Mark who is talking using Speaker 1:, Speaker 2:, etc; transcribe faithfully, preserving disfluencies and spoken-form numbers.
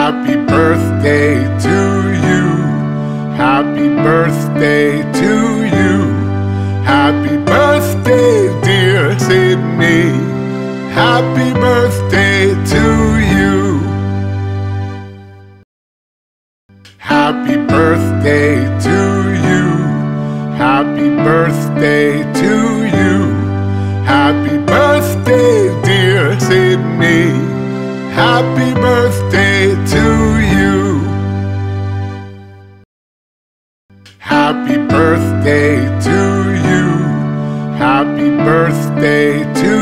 Speaker 1: Happy birthday to you. Happy birthday to you. Happy birthday, dear Sydney. Happy birthday to you. Happy birthday to you. Happy birthday to you. Happy birthday, dear Sydney. Happy birthday to you. Happy birthday to you. Happy birthday to